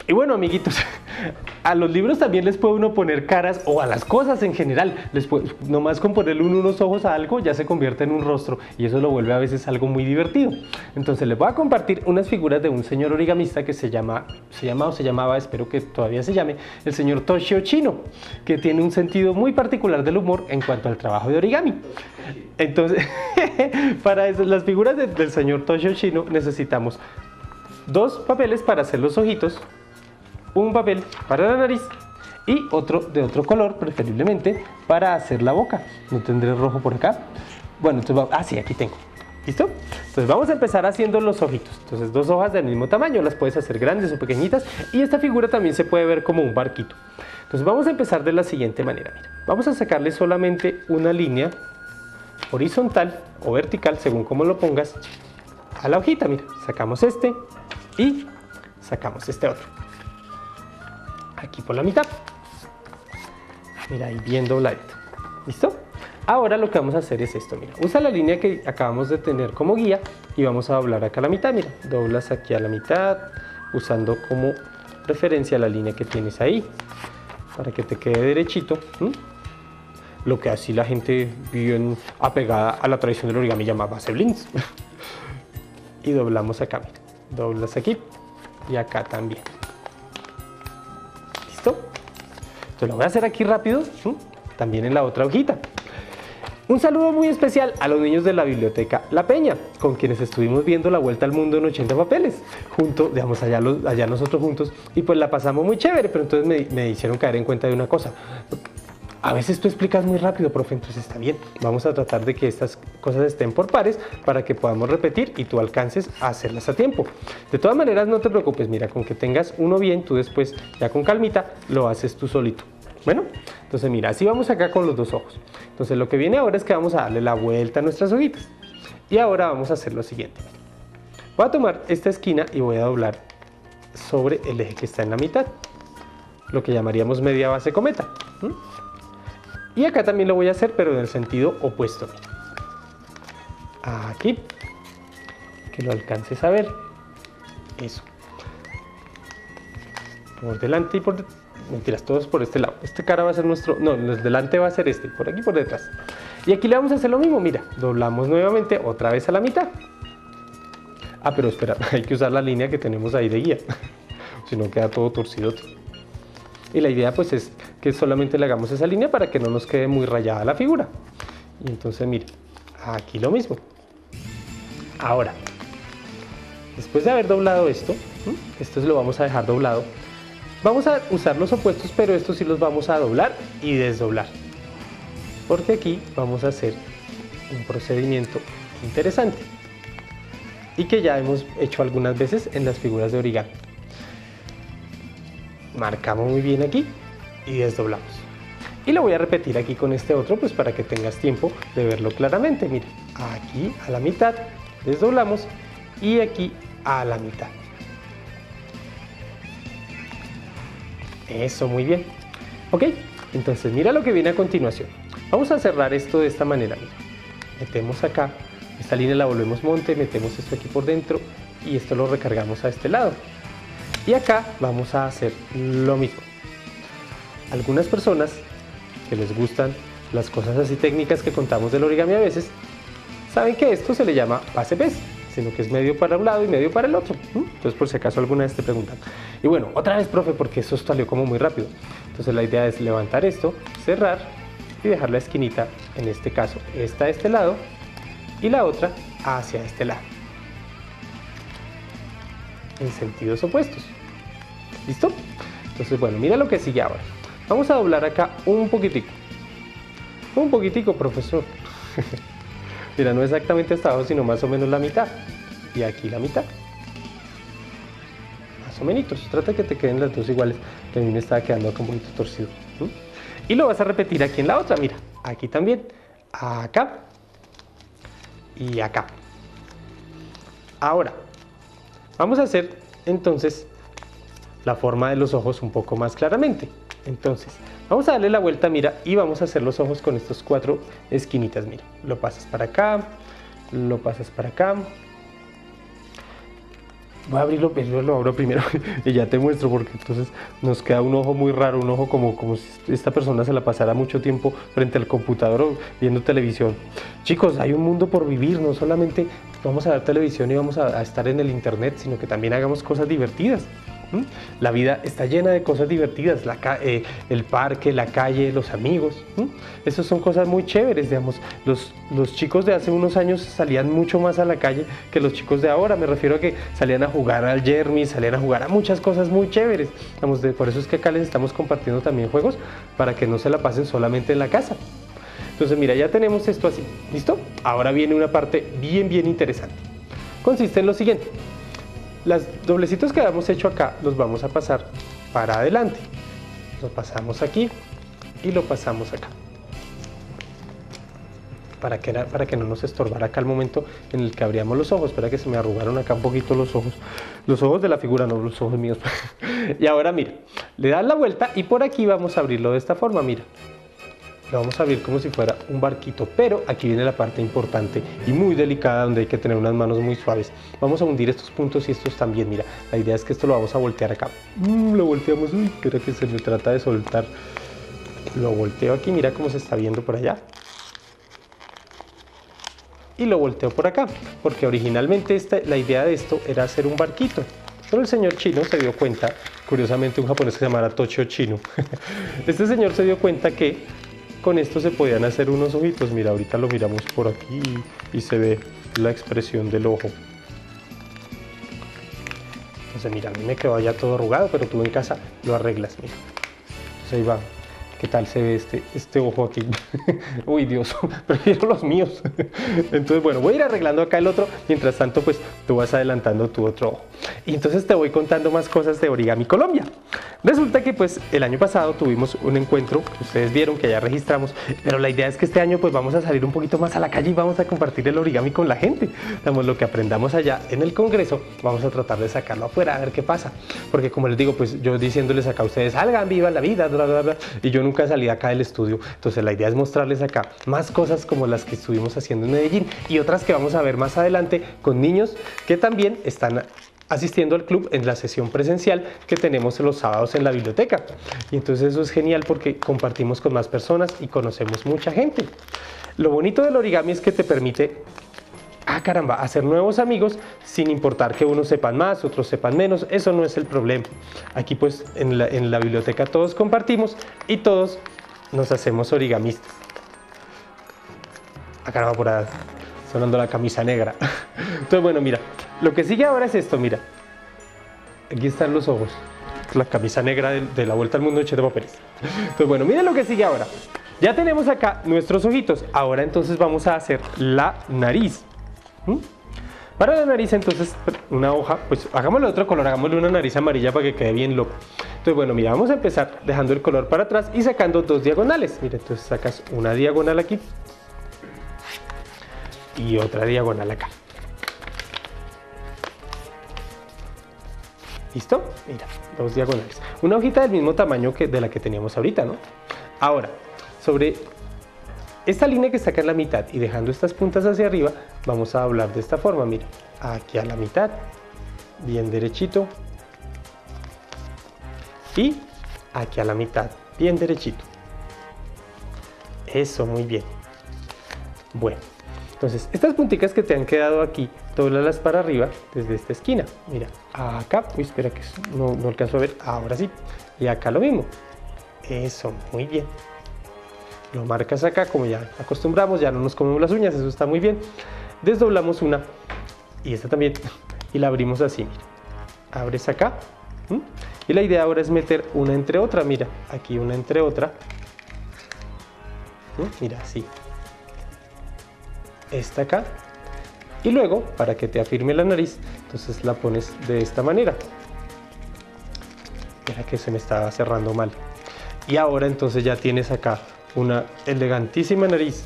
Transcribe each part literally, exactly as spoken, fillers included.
Y bueno, amiguitos, a los libros también les puede uno poner caras, o a las cosas en general. Les puede, nomás con ponerle uno unos ojos a algo ya se convierte en un rostro, y eso lo vuelve a veces algo muy divertido. Entonces les voy a compartir unas figuras de un señor origamista que se llama, se llama o se llamaba, espero que todavía se llame, el señor Toshio Chino, que tiene un sentido muy particular del humor en cuanto al trabajo de origami. Entonces, para eso, las figuras de, del señor Toshio Chino necesitamos dos papeles para hacer los ojitos, un papel para la nariz y otro de otro color, preferiblemente, para hacer la boca. ¿No tendré rojo por acá? Bueno, entonces vamos, ah, sí, aquí tengo. ¿Listo? Entonces vamos a empezar haciendo los ojitos. Entonces dos hojas del mismo tamaño, las puedes hacer grandes o pequeñitas, y esta figura también se puede ver como un barquito. Entonces vamos a empezar de la siguiente manera. Mira, vamos a sacarle solamente una línea horizontal o vertical, según como lo pongas, a la hojita. Mira, sacamos este y sacamos este otro. Aquí por la mitad. Mira, ahí bien dobladito. ¿Listo? Ahora lo que vamos a hacer es esto, mira. Usa la línea que acabamos de tener como guía y vamos a doblar acá a la mitad, mira. Doblas aquí a la mitad, usando como referencia la línea que tienes ahí, para que te quede derechito. ¿Mm? Lo que así la gente bien apegada a la tradición del origami llamaba seblins. Y doblamos acá, mira. Doblas aquí y acá también. ¿Listo? Entonces lo voy a hacer aquí rápido, ¿sí? También en la otra hojita. Un saludo muy especial a los niños de la biblioteca La Peña, con quienes estuvimos viendo La Vuelta al Mundo en ochenta papeles, junto, digamos, allá, los, allá nosotros juntos, y pues la pasamos muy chévere, pero entonces me, me hicieron caer en cuenta de una cosa. A veces tú explicas muy rápido, profe, entonces está bien. Vamos a tratar de que estas cosas estén por pares para que podamos repetir y tú alcances a hacerlas a tiempo. De todas maneras, no te preocupes, mira, con que tengas uno bien, tú después, ya con calmita, lo haces tú solito. Bueno, entonces mira, así vamos acá con los dos ojos. Entonces lo que viene ahora es que vamos a darle la vuelta a nuestras hojitas. Y ahora vamos a hacer lo siguiente. Voy a tomar esta esquina y voy a doblar sobre el eje que está en la mitad, lo que llamaríamos media base cometa. ¿Mm? Y acá también lo voy a hacer, pero en el sentido opuesto. Aquí, que lo alcances a ver. Eso. Por delante y por detrás. Mentiras, todos por este lado. Este cara va a ser nuestro... No, el delante va a ser este, por aquí por detrás. Y aquí le vamos a hacer lo mismo, mira. Doblamos nuevamente, otra vez a la mitad. Ah, pero espera, hay que usar la línea que tenemos ahí de guía. Si no queda todo torcido. Y la idea pues es que solamente le hagamos esa línea para que no nos quede muy rayada la figura. Y entonces mire, aquí lo mismo. Ahora, después de haber doblado esto, esto lo vamos a dejar doblado. Vamos a usar los opuestos, pero estos sí los vamos a doblar y desdoblar. Porque aquí vamos a hacer un procedimiento interesante. Y que ya hemos hecho algunas veces en las figuras de origami. Marcamos muy bien aquí y desdoblamos. Y lo voy a repetir aquí con este otro, pues para que tengas tiempo de verlo claramente. Mira, aquí a la mitad desdoblamos y aquí a la mitad. Eso, muy bien. Ok, entonces mira lo que viene a continuación. Vamos a cerrar esto de esta manera. Mira. Metemos acá, esta línea la volvemos monte, metemos esto aquí por dentro y esto lo recargamos a este lado. Y acá vamos a hacer lo mismo. Algunas personas que les gustan las cosas así técnicas que contamos del origami a veces, saben que esto se le llama pase-pez, sino que es medio para un lado y medio para el otro. Entonces, por si acaso alguna vez te preguntan. Y bueno, otra vez, profe, porque eso salió como muy rápido. Entonces la idea es levantar esto, cerrar y dejar la esquinita, en este caso, esta a este lado y la otra hacia este lado. En sentidos opuestos. ¿Listo? Entonces, bueno, mira lo que sigue ahora. Vamos a doblar acá un poquitico. Un poquitico, profesor. Mira, no exactamente hasta abajo, sino más o menos la mitad. Y aquí la mitad. Más o menos. Trata de que te queden las dos iguales, que a mí me estaba quedando acá un poquito torcido. ¿Mm? Y lo vas a repetir aquí en la otra, mira. Aquí también. Acá. Y acá. Ahora, vamos a hacer entonces la forma de los ojos un poco más claramente. Entonces, vamos a darle la vuelta, mira, y vamos a hacer los ojos con estos cuatro esquinitas, mira. Lo pasas para acá, lo pasas para acá, Voy a abrirlo, pues yo lo abro primero y ya te muestro, porque entonces nos queda un ojo muy raro, un ojo como, como si esta persona se la pasara mucho tiempo frente al computador o viendo televisión. Chicos, hay un mundo por vivir, no solamente vamos a ver televisión y vamos a, a estar en el internet, sino que también hagamos cosas divertidas. ¿Mm? La vida está llena de cosas divertidas, la eh, el parque, la calle, los amigos. ¿Mm? Esas son cosas muy chéveres, digamos. Los, los chicos de hace unos años salían mucho más a la calle que los chicos de ahora. Me refiero a que salían a jugar al yermi, salían a jugar a muchas cosas muy chéveres. Digamos, de, por eso es que acá les estamos compartiendo también juegos para que no se la pasen solamente en la casa. Entonces mira, ya tenemos esto así, ¿listo? Ahora viene una parte bien, bien interesante. Consiste en lo siguiente. Los doblecitos que habíamos hecho acá los vamos a pasar para adelante. Lo pasamos aquí y lo pasamos acá. Para que, para que no nos estorbara acá el momento en el que abríamos los ojos. Espera que se me arrugaron acá un poquito los ojos. Los ojos de la figura, no los ojos míos. Y ahora mira, le das la vuelta y por aquí vamos a abrirlo de esta forma, mira. Lo vamos a abrir como si fuera un barquito, pero aquí viene la parte importante y muy delicada, donde hay que tener unas manos muy suaves. Vamos a hundir estos puntos y estos también, mira. La idea es que esto lo vamos a voltear acá. Mm, lo volteamos, uy, espera que se me trata de soltar. Lo volteo aquí, mira cómo se está viendo por allá. Y lo volteo por acá, porque originalmente esta, la idea de esto era hacer un barquito. Pero el señor chino se dio cuenta, curiosamente un japonés que se llamara Toshio Chino, este señor se dio cuenta que con esto se podían hacer unos ojitos. Mira, ahorita lo miramos por aquí y se ve la expresión del ojo. Entonces mira, a mí me quedó ya todo arrugado, pero tú en casa lo arreglas, mira. Entonces ahí va. ¿Qué tal se ve este, este ojo aquí? Uy, Dios, prefiero los míos. Entonces, bueno, voy a ir arreglando acá el otro. Mientras tanto, pues, tú vas adelantando tu otro ojo. Y entonces te voy contando más cosas de Origami Colombia. Resulta que, pues, el año pasado tuvimos un encuentro, que ustedes vieron, que ya registramos. Pero la idea es que este año, pues, vamos a salir un poquito más a la calle y vamos a compartir el origami con la gente. Digamos, lo que aprendamos allá en el congreso, vamos a tratar de sacarlo afuera, a ver qué pasa. Porque, como les digo, pues, yo diciéndoles acá a ustedes, salgan, vivan la vida, bla, bla, bla. Y yo nunca salí acá del estudio. Entonces la idea es mostrarles acá más cosas como las que estuvimos haciendo en Medellín y otras que vamos a ver más adelante con niños que también están asistiendo al club en la sesión presencial que tenemos los sábados en la biblioteca. Y entonces eso es genial porque compartimos con más personas y conocemos mucha gente. Lo bonito del origami es que te permite, ah caramba, hacer nuevos amigos sin importar que unos sepan más, otros sepan menos. Eso no es el problema. Aquí pues en la, en la biblioteca todos compartimos y todos nos hacemos origamistas. Ah caramba, por ahí sonando la camisa negra. Entonces bueno, mira, lo que sigue ahora es esto, mira. Aquí están los ojos. La camisa negra de, de la vuelta al mundo de Cheto Papeles. Entonces bueno, miren lo que sigue ahora. Ya tenemos acá nuestros ojitos. Ahora entonces vamos a hacer la nariz. ¿Mm? Para la nariz entonces una hoja, pues hagámosle otro color, hagámosle una nariz amarilla para que quede bien loco. Entonces bueno, mira, vamos a empezar dejando el color para atrás y sacando dos diagonales. Mira, entonces sacas una diagonal aquí y otra diagonal acá. ¿Listo? Mira, dos diagonales. Una hojita del mismo tamaño que de la que teníamos ahorita, ¿no? Ahora, sobre esta línea que está acá en la mitad y dejando estas puntas hacia arriba, vamos a doblar de esta forma, mira, aquí a la mitad, bien derechito, y aquí a la mitad, bien derechito. Eso, muy bien. Bueno, entonces, estas punticas que te han quedado aquí, dóblalas para arriba desde esta esquina, mira, acá, uy, espera que no, no alcanzo a ver, ahora sí, y acá lo mismo. Eso, muy bien. Lo marcas acá, como ya acostumbramos, ya no nos comemos las uñas, eso está muy bien. Desdoblamos una y esta también y la abrimos así, mira. Abres acá, ¿m? Y la idea ahora es meter una entre otra, mira, aquí una entre otra, ¿m? Mira, así. Esta acá y luego, para que te afirme la nariz, entonces la pones de esta manera. Mira que se me estaba cerrando mal. Y ahora entonces ya tienes acá una elegantísima nariz.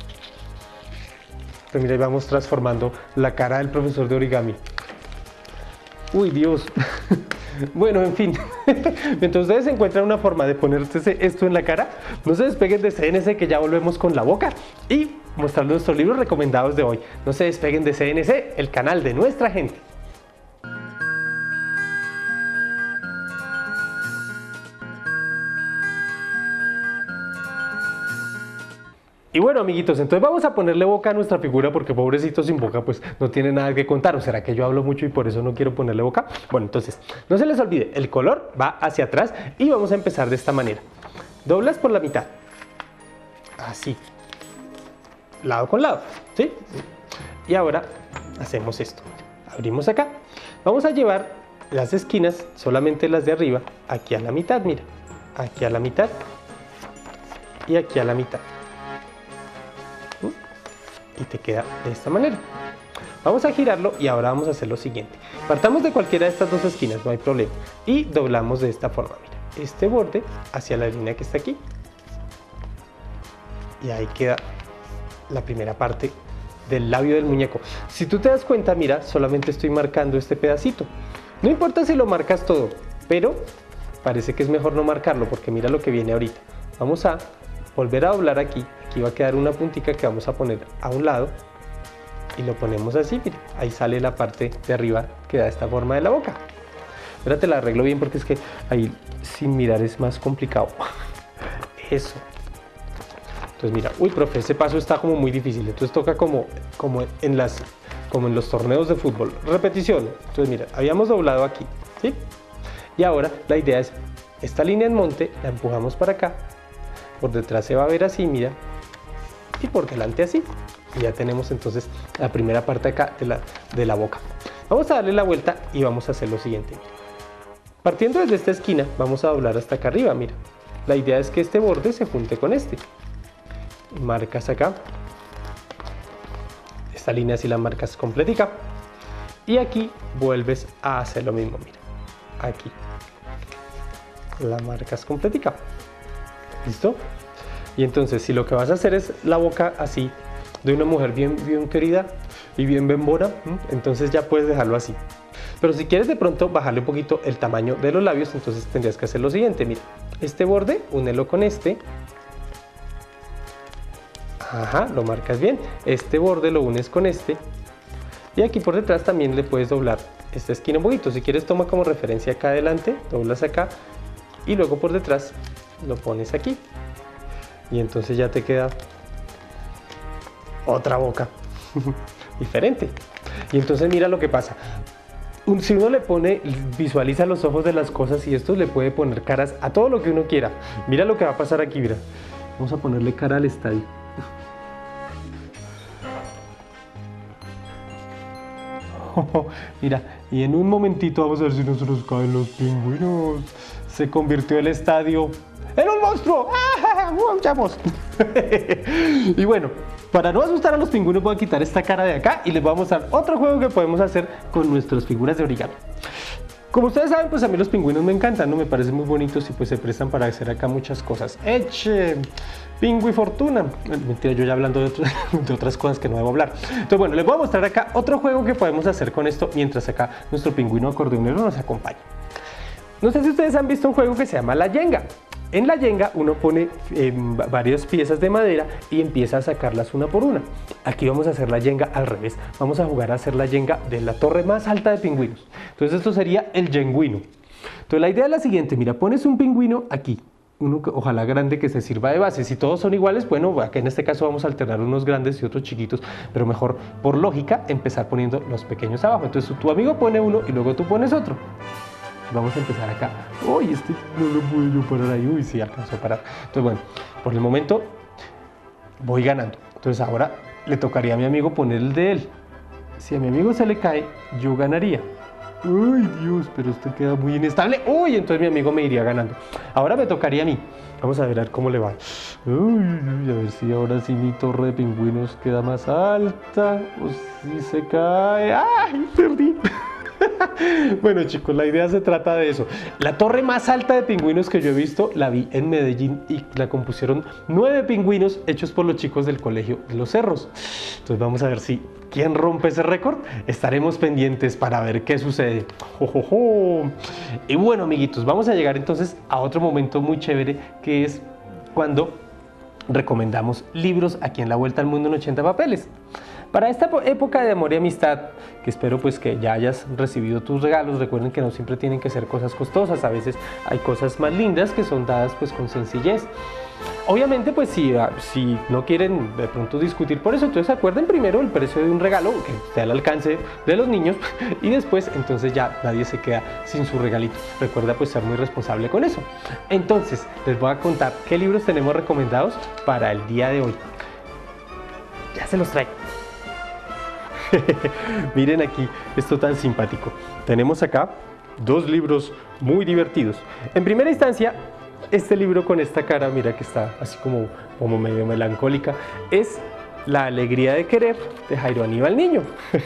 Pero mira, ahí vamos transformando la cara del profesor de origami. Uy, Dios. Bueno, en fin. Mientras ustedes encuentran una forma de ponerse esto en la cara, no se despeguen de C N C, que ya volvemos con la boca y mostrarles nuestros libros recomendados de hoy. No se despeguen de C N C, el canal de nuestra gente. Y bueno, amiguitos, entonces vamos a ponerle boca a nuestra figura porque pobrecito sin boca pues no tiene nada que contar. ¿O será que yo hablo mucho y por eso no quiero ponerle boca? Bueno, entonces, no se les olvide, el color va hacia atrás y vamos a empezar de esta manera. Doblas por la mitad. Así. Lado con lado, ¿sí? Y ahora hacemos esto. Abrimos acá. Vamos a llevar las esquinas, solamente las de arriba, aquí a la mitad, mira. Aquí a la mitad y aquí a la mitad. Y te queda de esta manera. Vamos a girarlo y ahora vamos a hacer lo siguiente. Partamos de cualquiera de estas dos esquinas, no hay problema. Y doblamos de esta forma, mira. Este borde hacia la línea que está aquí. Y ahí queda la primera parte del labio del muñeco. Si tú te das cuenta, mira, solamente estoy marcando este pedacito. No importa si lo marcas todo, pero parece que es mejor no marcarlo porque mira lo que viene ahorita. Vamos a volver a doblar aquí. Aquí va a quedar una puntica que vamos a poner a un lado y lo ponemos así, mira, ahí sale la parte de arriba que da esta forma de la boca. Ahora te la arreglo bien porque es que ahí sin mirar es más complicado. Eso. Entonces mira, uy, profe, ese paso está como muy difícil, entonces toca como, como, en, las, como en los torneos de fútbol. Repetición. Entonces mira, habíamos doblado aquí, ¿sí? Y ahora la idea es, esta línea en monte la empujamos para acá, por detrás se va a ver así, mira, y por delante así. Y ya tenemos entonces la primera parte acá de la, de la boca. Vamos a darle la vuelta y vamos a hacer lo siguiente. Mira. Partiendo desde esta esquina, vamos a doblar hasta acá arriba, mira. La idea es que este borde se junte con este. Marcas acá. Esta línea si la marcas completica. Y aquí vuelves a hacer lo mismo, mira. Aquí. La marcas completica. ¿Listo? Y entonces si lo que vas a hacer es la boca así de una mujer bien, bien querida y bien bembona, entonces ya puedes dejarlo así. Pero si quieres de pronto bajarle un poquito el tamaño de los labios, entonces tendrías que hacer lo siguiente, mira, este borde, únelo con este. Ajá, lo marcas bien. Este borde lo unes con este. Y aquí por detrás también le puedes doblar esta esquina un poquito. Si quieres toma como referencia acá adelante, doblas acá y luego por detrás lo pones aquí. Y entonces ya te queda otra boca diferente. Y entonces mira lo que pasa. Un, si uno le pone, visualiza los ojos de las cosas y esto le puede poner caras a todo lo que uno quiera. Mira lo que va a pasar aquí, mira. Vamos a ponerle cara al estadio. Mira, y en un momentito vamos a ver si no se nos caen los pingüinos. Se convirtió el estadio en un monstruo. ¡Ah! ¡Vamos! Y bueno, para no asustar a los pingüinos voy a quitar esta cara de acá y les voy a mostrar otro juego que podemos hacer con nuestras figuras de origami. Como ustedes saben, pues a mí los pingüinos me encantan, ¿no? Me parecen muy bonitos y pues se prestan para hacer acá muchas cosas. ¡Eche! Pingüi Fortuna. Mentira, yo ya hablando de, otro, de otras cosas que no debo hablar. Entonces, bueno, les voy a mostrar acá otro juego que podemos hacer con esto mientras acá nuestro pingüino acordeonero nos acompaña. No sé si ustedes han visto un juego que se llama la Jenga. En la Jenga uno pone eh, varias piezas de madera y empieza a sacarlas una por una. Aquí vamos a hacer la Jenga al revés. Vamos a jugar a hacer la Jenga de la torre más alta de pingüinos. Entonces esto sería el Jenguino. Entonces la idea es la siguiente, mira, pones un pingüino aquí. Uno que, ojalá grande, que se sirva de base. Si todos son iguales, bueno, aquí en este caso vamos a alternar unos grandes y otros chiquitos, pero mejor por lógica empezar poniendo los pequeños abajo. Entonces tu amigo pone uno y luego tú pones otro. Vamos a empezar acá. Uy, este no lo puedo yo parar ahí. Uy, sí, alcanzó a parar. Entonces, bueno, por el momento voy ganando. Entonces ahora le tocaría a mi amigo poner el de él. Si a mi amigo se le cae, yo ganaría. Ay, Dios, pero esto queda muy inestable. Uy, entonces mi amigo me iría ganando. Ahora me tocaría a mí. Vamos a ver, a ver cómo le va. Uy, a ver si ahora sí mi torre de pingüinos queda más alta o si se cae. ¡Ay, perdí! Bueno, chicos, la idea se trata de eso. La torre más alta de pingüinos que yo he visto la vi en Medellín y la compusieron nueve pingüinos hechos por los chicos del colegio de los Cerros. Entonces vamos a ver si quién rompe ese récord. Estaremos pendientes para ver qué sucede. ¡Jo, jo, jo! Y bueno, amiguitos, vamos a llegar entonces a otro momento muy chévere, que es cuando recomendamos libros aquí en La Vuelta al Mundo en ochenta papeles. Para esta época de amor y amistad, que espero pues que ya hayas recibido tus regalos, recuerden que no siempre tienen que ser cosas costosas, a veces hay cosas más lindas que son dadas pues con sencillez. Obviamente pues si, si no quieren de pronto discutir por eso, entonces acuerden primero el precio de un regalo que esté al alcance de los niños y después entonces ya nadie se queda sin su regalito. Recuerda pues ser muy responsable con eso. Entonces les voy a contar qué libros tenemos recomendados para el día de hoy. Ya se los traigo. Miren aquí esto tan simpático. Tenemos acá dos libros muy divertidos. En primera instancia, este libro con esta cara, mira que está así como, como medio melancólica, es La alegría de querer, de Jairo Aníbal Niño.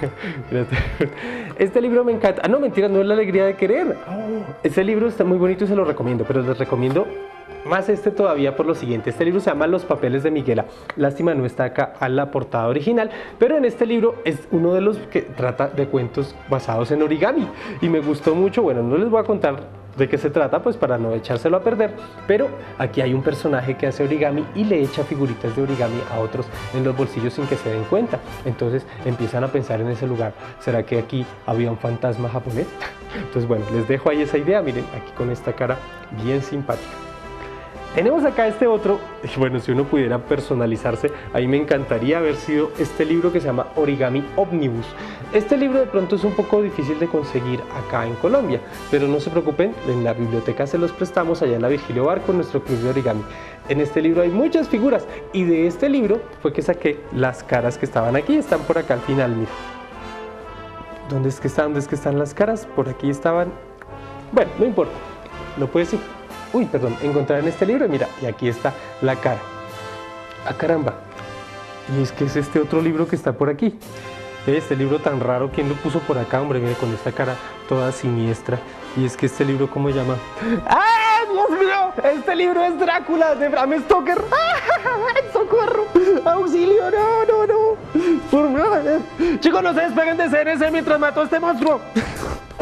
Este libro me encanta. Ah, no, mentira, no es La alegría de querer. Este libro está muy bonito y se lo recomiendo, pero les recomiendo más este todavía por lo siguiente. Este libro se llama Los papeles de Miguela. Lástima no está acá a la portada original, pero en este libro es uno de los que trata de cuentos basados en origami y me gustó mucho. Bueno, no les voy a contar de qué se trata, pues para no echárselo a perder, pero aquí hay un personaje que hace origami y le echa figuritas de origami a otros en los bolsillos sin que se den cuenta. Entonces empiezan a pensar en ese lugar, ¿será que aquí había un fantasma japonés? Entonces bueno, les dejo ahí esa idea, miren, aquí con esta cara bien simpática. Tenemos acá este otro, bueno, si uno pudiera personalizarse, a mí me encantaría haber sido este libro que se llama Origami Omnibus. Este libro de pronto es un poco difícil de conseguir acá en Colombia, pero no se preocupen, en la biblioteca se los prestamos allá en la Virgilio Barco, en nuestro club de origami. En este libro hay muchas figuras y de este libro fue que saqué las caras que estaban aquí, están por acá al final, mira. ¿Dónde es que están? ¿Dónde es que están las caras? Por aquí estaban. Bueno, no importa, lo puedes decir. Uy, perdón, encontrar en este libro, mira, y aquí está la cara. ¡Ah, caramba! Y es que es este otro libro que está por aquí. Este libro tan raro, ¿quién lo puso por acá, hombre? Mire, con esta cara toda siniestra. Y es que este libro, ¿cómo se llama? ¡Ah, Dios mío! Este libro es Drácula, de Bram Stoker. ¡Ah, socorro! ¡Auxilio! ¡No, no, no! Por favor. Chicos, no se despeguen de C N C mientras mato a este monstruo.